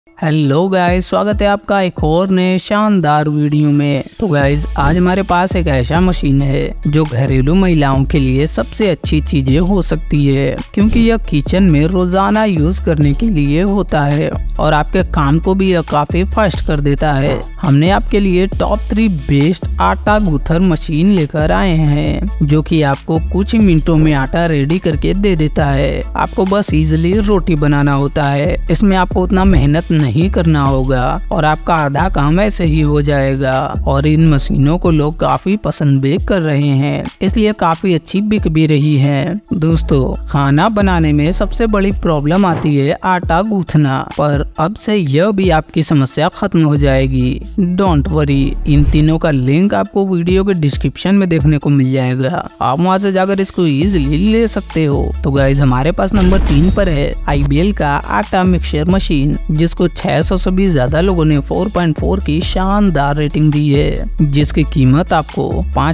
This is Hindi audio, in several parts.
हेलो गाइस, स्वागत है आपका एक और नए शानदार वीडियो में। तो गाइस, आज हमारे पास एक ऐसा मशीन है जो घरेलू महिलाओं के लिए सबसे अच्छी चीजें हो सकती है, क्योंकि यह किचन में रोजाना यूज करने के लिए होता है और आपके काम को भी यह काफी फास्ट कर देता है। हमने आपके लिए टॉप 3 बेस्ट आटा गूथर मशीन लेकर आए हैं, जो कि आपको कुछ ही मिनटों में आटा रेडी करके दे देता है। आपको बस इजीली रोटी बनाना होता है, इसमें आपको उतना मेहनत नहीं करना होगा और आपका आधा काम ऐसे ही हो जाएगा। और इन मशीनों को लोग काफी पसंद भी कर रहे हैं, इसलिए काफी अच्छी बिक भी रही है। दोस्तों, खाना बनाने में सबसे बड़ी प्रॉब्लम आती है आटा गूंथना, पर अब से यह भी आपकी समस्या खत्म हो जाएगी। डोंट वरी, इन तीनों का लिंक आपको वीडियो के डिस्क्रिप्शन में देखने को मिल जाएगा। आप वहां से जाकर इसको इजीली ले सकते हो। तो गाइस, हमारे पास नंबर 3 पर है IBL का आटा मिक्सर मशीन, जिसको 600 से भी ज्यादा लोगों ने 4.4 की शानदार रेटिंग दी है, जिसकी कीमत आपको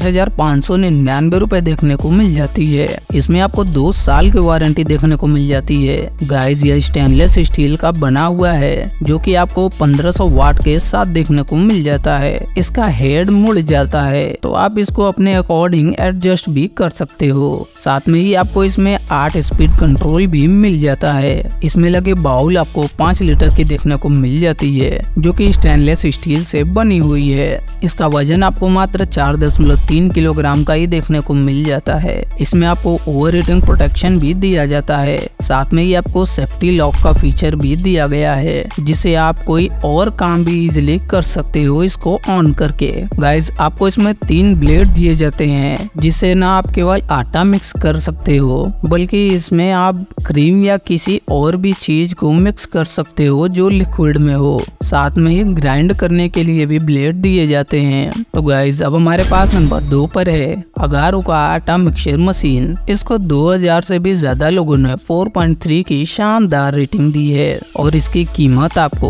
5,599 रुपए देखने को मिल जाती है। इसमें आपको 2 साल की वारंटी देखने को मिल जाती है। गाइस, यह स्टेनलेस स्टील का बना हुआ है, जो कि आपको 1500 वाट के साथ देखने को मिल जाता है। इसका हेड मुड़ जाता है, तो आप इसको अपने अकॉर्डिंग एडजस्ट भी कर सकते हो। साथ में ही आपको इसमें 8 स्पीड कंट्रोल भी मिल जाता है। इसमें लगे बाउल आपको 5 लीटर की देखने को मिल जाती है, जो कि स्टेनलेस स्टील से बनी हुई है। इसका वजन आपको मात्र 4.3 किलोग्राम का ही देखने को मिल जाता है। इसमें आपको ओवर हीटिंग प्रोटेक्शन भी दिया जाता है। साथ में ही आपको सेफ्टी लॉक का फीचर भी दिया गया है, जिसे आप कोई और काम भी इजीली कर सकते हो इसको ऑन करके। गाइस, आपको इसमें 3 ब्लेड दिए जाते हैं, जिससे ना आप केवल आटा मिक्स कर सकते हो, बल्कि इसमें आप क्रीम या किसी और भी चीज को मिक्स कर सकते हो जो लिक्विड में हो। साथ में ही ग्राइंड करने के लिए भी ब्लेड दिए जाते हैं। तो गाइस, अब हमारे पास नंबर 2 पर है अगारो का आटा मिक्सर मशीन। इसको 2000 से भी ज्यादा लोगों ने 4.3 की शानदार रेटिंग दी है और इसकी कीमत आपको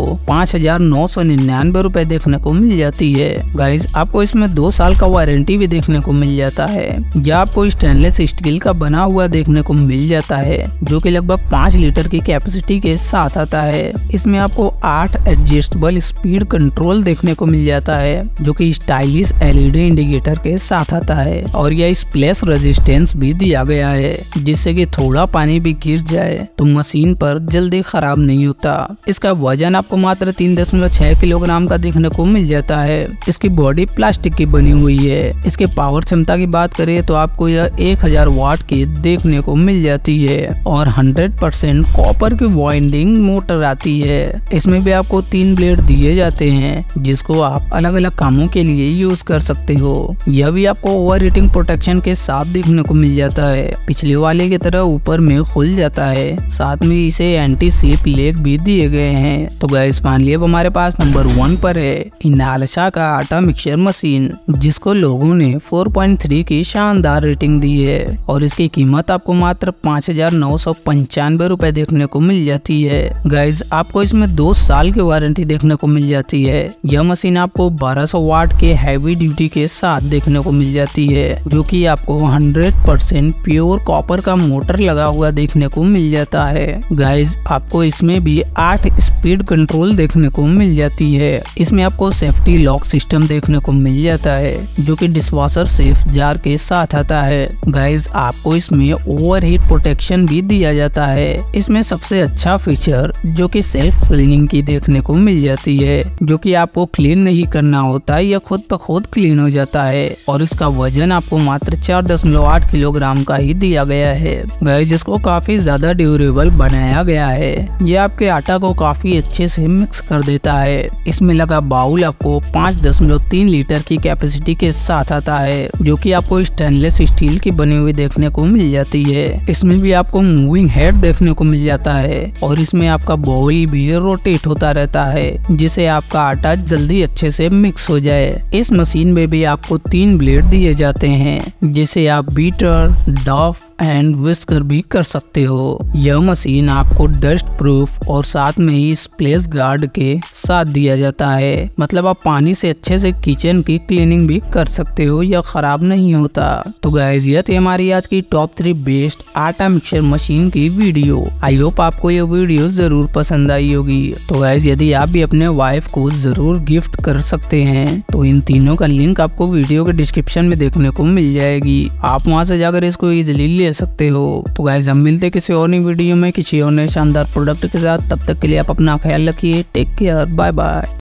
5,999 रुपए देखने को मिल जाती है। गाइस, आपको इसमें 2 साल का वारंटी भी देखने को मिल जाता है। यह आपको स्टेनलेस स्टील का बना हुआ देखने को मिल जाता है, जो कि लगभग 5 लीटर की कैपेसिटी के साथ आता है। इसमें आपको 8 एडजस्टेबल स्पीड कंट्रोल देखने को मिल जाता है, जो कि स्टाइलिश LED इंडिकेटर के साथ आता है। और यह स्प्लैश रेजिस्टेंस भी दिया गया है, जिससे कि थोड़ा पानी भी गिर जाए तो मशीन पर जल्दी खराब नहीं होता। इसका वजन आपको मात्र 3.6 किलोग्राम का देखने को मिल जाता है। इसकी बॉडी प्लास्टिक की बनी हुई है। इसके पावर क्षमता की बात करें तो आपको यह 1000 वाट की देखने को मिल जाती है और 100% कॉपर की वाइंडिंग मोटर आती है। इसमें भी आपको 3 ब्लेड दिए जाते हैं, जिसको आप अलग अलग कामों के लिए यूज कर सकते हो। यह भी आपको ओवर हीटिंग प्रोटेक्शन के साथ देखने को मिल जाता है। पिछले वाले की तरह ऊपर में खुल जाता है। साथ में इसे एंटी स्लिप लेग भी दिए गए हैं। तो गाइस, फाइनली अब हमारे पास नंबर 1 पर है इनालशा का आटा मिक्सर मशीन, जिसको लोगों ने 4.3 की शानदार रेटिंग दी है और इसकी कीमत आपको मात्र 5,995 रुपए देखने को मिल जाती है। गाइस, आपको इसमें 2 साल की वारंटी देखने को मिल जाती है। यह मशीन आपको 1200 वाट के हैवी ड्यूटी के साथ देखने को मिल जाती है, जो कि आपको 100% प्योर कॉपर का मोटर लगा हुआ देखने को मिल जाता है। गाइस, आपको इसमें भी 8 स्पीड कंट्रोल देखने को मिल जाती है। इसमें आपको सेफ्टी लॉक सिस्टम देखने को मिल जाता है, जो कि डिशवॉशर सेफ जार के साथ आता है। गाइस, आपको इसमें ओवर हीट प्रोटेक्शन भी दिया जाता है। इसमें सबसे अच्छा फीचर जो कि सेल्फ क्लीनिंग की देखने को मिल जाती है, जो कि आपको क्लीन नहीं करना होता, यह खुद ब खुद क्लीन हो जाता है। और इसका वजन आपको मात्र 4.8 किलोग्राम का ही दिया गया है। गाइस, जिसको काफी ज्यादा ड्यूरेबल बनाया गया है। यह आपके आटा को काफी अच्छे से मिक्स कर देता है। इसमें लगा बाउल आपको 5.3 लीटर की कैपेसिटी के साथ आता है, जो कि आपको स्टेनलेस स्टील की बनी हुई देखने को मिल जाती है। इसमें भी आपको मूविंग हेड देखने को मिल जाता है और इसमें आपका बाउल भी रोटेट होता रहता है, जिससे आपका आटा जल्दी अच्छे से मिक्स हो जाए। इस मशीन में भी आपको 3 ब्लेड दिए जाते हैं, जिसे आप बीटर, डफ एंड विस्कर भी कर सकते हो। यह मशीन आपको डस्ट प्रूफ और साथ में ही स्प्लैश गार्ड के साथ दिया जाता है, मतलब आप पानी से अच्छे से किचन की क्लीनिंग भी कर सकते हो, यह खराब नहीं होता। तो गाइस ये थी हमारी आज की टॉप 3 बेस्ट आटा मिक्सर मशीन की वीडियो। आई होप आपको ये वीडियो जरूर पसंद आई होगी। तो गाइस यदि आप भी अपने वाइफ को जरूर गिफ्ट कर सकते हैं तो इन तीनों का लिंक आपको वीडियो के डिस्क्रिप्शन में देखने को मिल जाएगी, आप वहां से जाकर इसको इजीली ले सकते हो। तो गाइस हम मिलते किसी और नई वीडियो में किसी और नए शानदार प्रोडक्ट के साथ, तब तक के लिए आप अपना ख्याल रखिए। Take care, bye bye.